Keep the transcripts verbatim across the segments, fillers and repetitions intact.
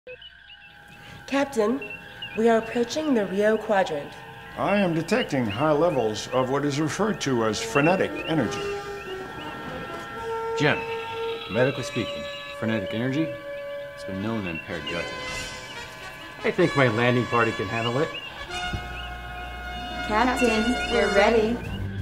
Captain, we are approaching the Rio Quadrant. I am detecting high levels of what is referred to as frenetic energy. Jim, medically speaking, frenetic energy has been known to impair judgment. I think my landing party can handle it. Captain, we're ready.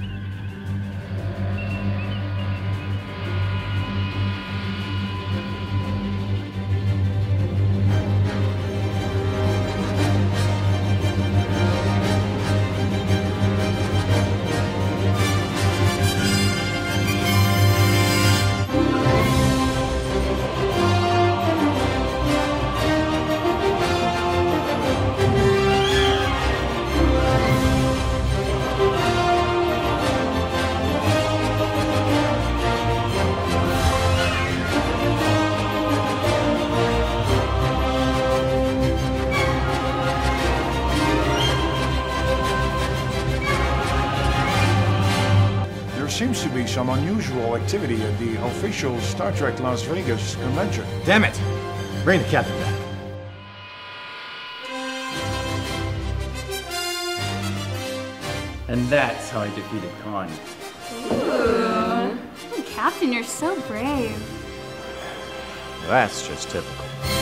There seems to be some unusual activity at the official Star Trek Las Vegas convention. Damn it! Bring the captain back. And that's how I defeated Khan. Ooh. Captain, you're so brave. That's just typical.